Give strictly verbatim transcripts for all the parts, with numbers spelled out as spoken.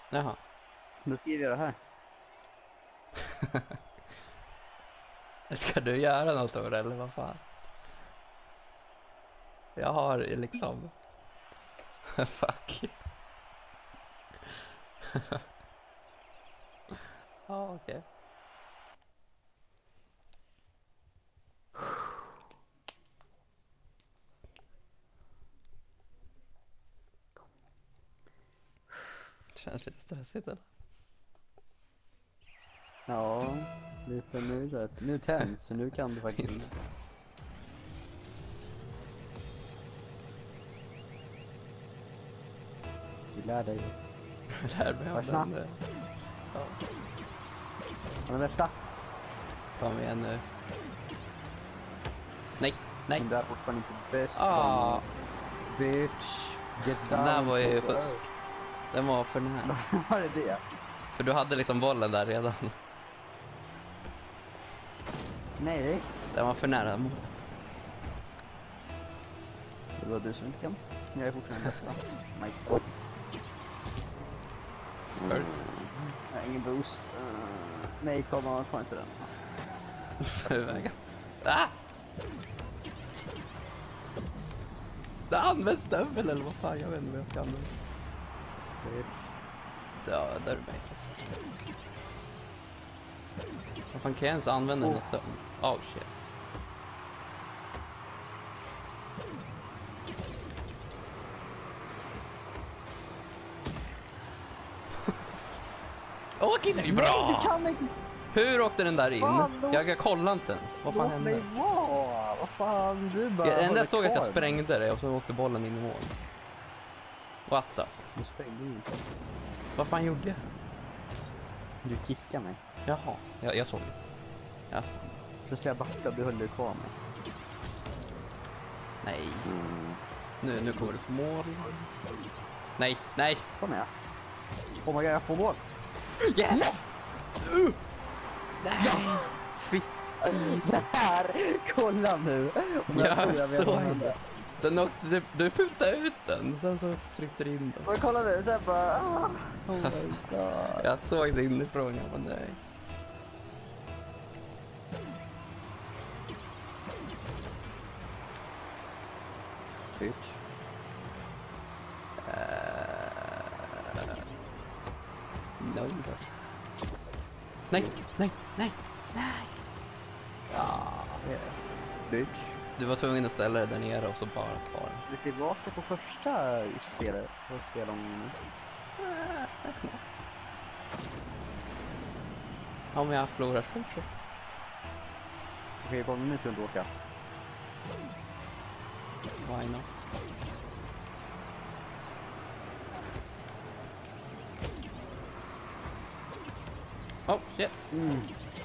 Jaha. Då skriver jag det här. Ska du göra något då eller vad fan? Jag har liksom... Fuck. Ja, okej. Okay. Känns lite stressigt eller? Ja, lite nu så att nu tänds, för nu kan du faktiskt. Du lär dig. Jag lär mig av den. Ja. Vad är den värsta? Kom igen nu. Nej, nej. Den där är fortfarande inte bäst. Ah. Bitch. Get down. Den där var ju först. Den var för nära. Vad är det? För du hade liksom bollen där redan. Nej. Den var för nära målet. Det var du som inte kan. Jag är fortfarande bästa. My God. Mm. Jag har ingen boost. Uh, nej, kom on, får inte den. Vägen. Ah! Det används stövel eller vad fan, jag vet inte vad jag ska använda. Ja, där är mig. Vad fan kan jag ens använda den stöveln? Oh shit. Åk in, det är bra! Nej, du kan inte! Hur åkte den där in? Fan, då... Jag, jag kollade inte ens. Vad fan Låt hände? mig vara! Vad fan, du bara... Jag enda såg att jag kvar. sprängde det och så åkte bollen in i mål. What the? Du sprängde ju inte. Vad fan gjorde jag? Du kickade mig. Jaha, jag, jag såg det. Jag såg det. Så skulle jag backa och du höll dig kvar mig. Nej. Mm. Nu, nu kommer det på mål. Nej, nej. Kom med. Oh my god, jag får mål. Yes! Uh! Nej! Ja! Fitt. Det här! Kolla nu! Om Ja, jag jag så är den åkte, du, du putade ut den, sen så tryckte du in den. Men kolla nu, sen bara... Ah, oh my god. Jag såg det inifrån, jag bara nej. Bitch. Uh, no. Nej, nej, nej, nej. Ja, Yeah. Bitch. du var tvungen att ställa dig där nere och så bara ta den. Vi är tillbaka på första spelet. På spelomgången nu. Ah, det är snart. Om jag förlorar skor så. Okej, kom nu ska du åka. Why not? Oh shit. Mm.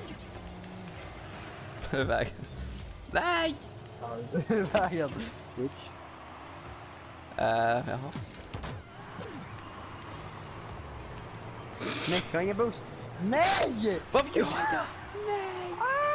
Vägen. Nej! Vägen. Bitch. Uh, jaha. Nej, jag har ingen boost. Nej! Vad gör jag? Nej!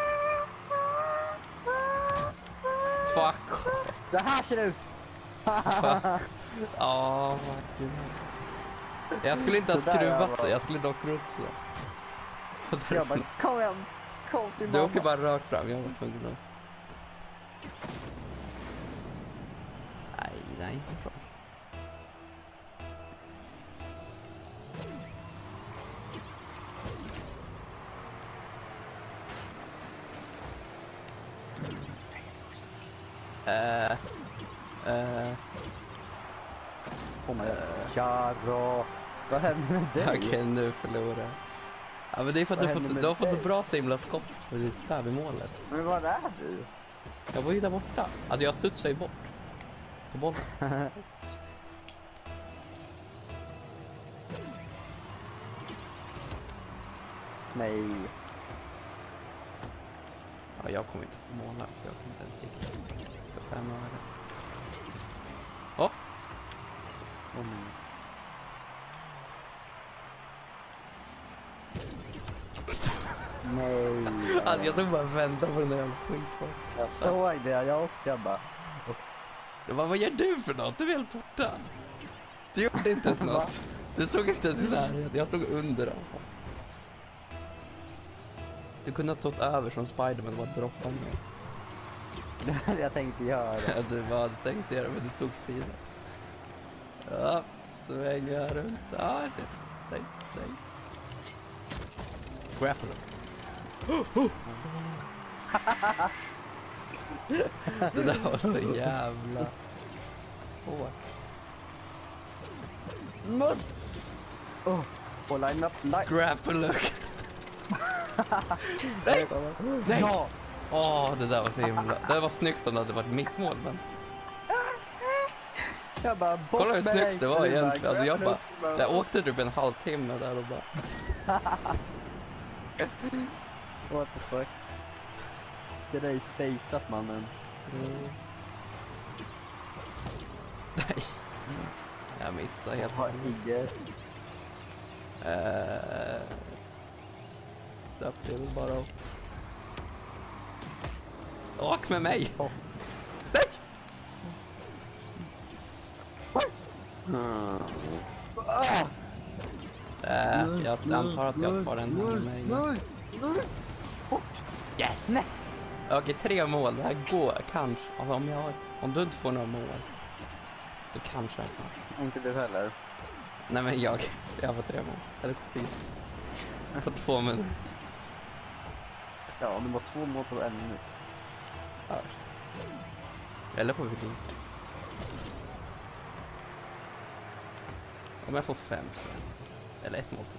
Fuck off. Det här ser ut. Fuck. Ja, oh, jag skulle inte ha skruvat så, jag skulle dock runt så. Jag bara, kom igen. Kom till Du mamma. åker bara rakt fram, jag var tvungen att... Nej, nej, inte bra. Eh... Eh... Oh my god. Karo. Vad händer med dig? Okej, okay, nu förlorar jag. Ja, men det är för att du, fått, du har fått så bra simla skott för ditt där vid målet. Men vad är du? Jag var ju där borta. Alltså jag studsade ju bort. På bollen. Nej. Ja, jag kommer inte få måla. Jag kommer inte ens sikta. För fem öre. Åh! Mm. Nej. Alltså jag såg bara vänta på den där jävla skitbollen. Jag såg det, jag också. Jag bara... Okay. Vad, vad gör du för något? Du är helt borta. Du gjorde inte ens något. Du såg inte ens där. Jag stod under den. Du kunde ha stått över som Spiderman och bara droppat ner. Det hade jag tänkte göra. Ja, du vad hade tänkt göra, men du stod på sidan. Ja, svänga runt. Ja, det. Nej, nej. Grapple. Det där var så jävla hårt. Mud! Oh, och line up, line. Grapple look. Nej! Nej! Ja! Åh, det där var så himla. Det var snyggt om det hade varit mitt mål, men... Jag bara, bort Kolla hur med snyggt dig. det var Du bara, egentligen. Alltså jag bara... grab Jag åkte typ en halvtimme där och bara... What the fuck? Det där är spaceat, mannen. Mm. Nej. Jag missade helt. Har inget. Eh... Där blir det bara... Åk med mig! Oh. Nej! Mm. Äh, jag antar att jag tar den här med mig. Nej, nej. Bort! Yes! Nej! Okej, tre mål. Det här går kanske. Alltså, om, jag, om du inte får några mål, då kanske jag kan. Inte du heller. Nej, men jag. Jag får tre mål. Eller fyra. På två minuter. Ja, om det var två mål på en minut. Ja. Eller får vi det. Om jag får fem så. Eller ett mål på.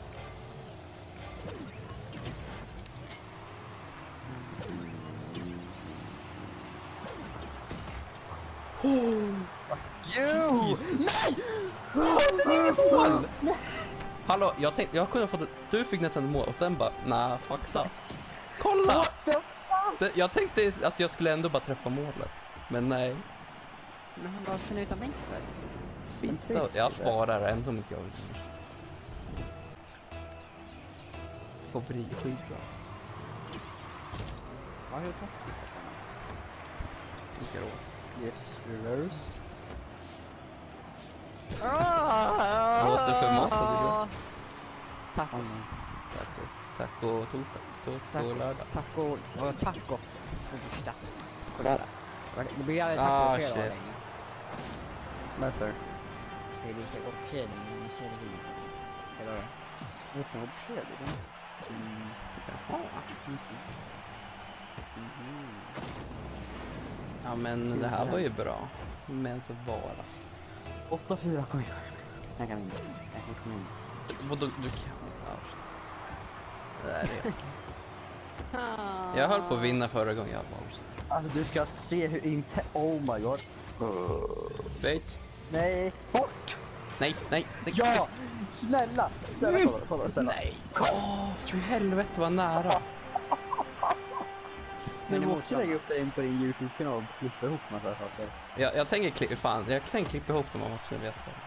Oh. You! Nej! Oh, det är inget mål! Hallå, jag tänkte, jag kunde fått, du fick nästan ett mål och sen bara, nej, fuck that. Kolla! Det, jag tänkte att jag skulle ändå bara träffa målet, men nej. Men han bara finna ut av mig för. Fitta, jag sparar ändå om inte jag vill. Får bli skitbra. Ja, hur taskigt. Vilka då? Yes, reverse. Låter för mat, det Tacos. Taco, taco, tota, taco, lördag. Taco. Och taco. Torsdag. Och lördag. Det blir aldrig Ah, taco fredag shit. längre. Varför? Det är lika gott fredag när vi ser det vid. Eller vad? Det är nog trevligt. Mm. Jaha. Ja, men det här var ju bra. Men så bara. åtta fyra, kom igen. Jag kan inte. Jag kan komma in. Vadå, du kan? Ja. Det där är jag höll på att vinna förra gången jag var. Alltså du ska se hur inte... Oh my god. Wait. Nej, bort! Nej, nej. nej. Ja! Snälla! Snälla, kolla, kolla, snälla. Nej. Åh, för helvete vad nära. Du Men det måste måste lägga upp det in på din YouTube-kanal och klippa ihop massa saker. Jag, jag tänker klippa, fan, jag tänker klippa ihop de här matcherna vi har spelat.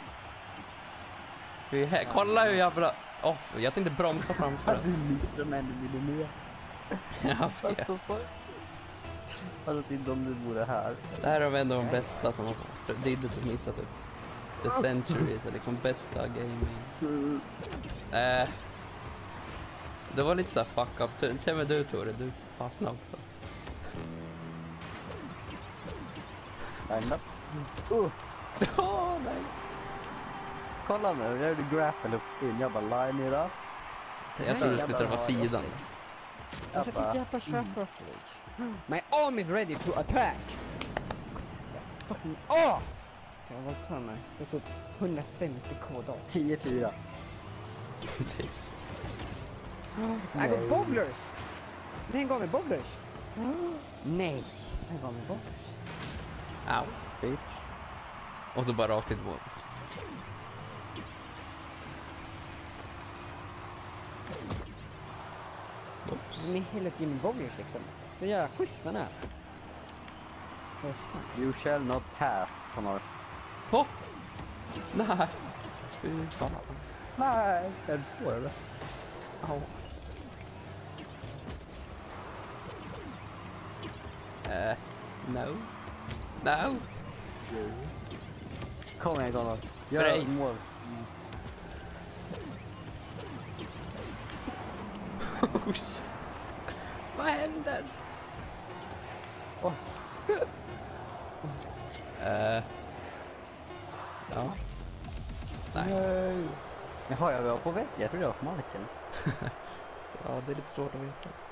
För vi är här, kolla hur jävla... Åh, oh, jag tänkte bromsa framför Du den. missar en millimeter. Jag vet. Alltså inte om du vore här. Det här är väl ändå de bästa som har varit. Det är inte missat typ. The Century, det är liksom bästa gaming. Eh, det var lite så här fuck up. Till och med du Tore, du fastnade också. Line up. Uh. Åh, nej. Kolla nu, nu är det grapple upp in. Jag bara line it up. Jag tror du skulle träffa sidan. Jag ska bara- titta på köpa. My arm is ready to attack. Fucking off! Kan jag väl ta mig? Jag får hundrafemtio k då. tio fyra. I got bobblers! Den gav mig bobblers. Nej, den gav mig bobblers. Au. Bitch. Och så bara rakt i mål. Med hela tiden bobblers liksom. Så jävla schysst den är. Vad fan? You shall not pass, Connor. Åh! Nej. Fy fan. Nej, är du svår eller? Au. Eh, no. No. Kom igen, Connor. Gör Brace. mål. Oj. Vad händer? Åh. Eh. Ja. Nej. Nej. Jaha, jag var på väg. Jag trodde jag var på marken. Ja, det är lite svårt att veta.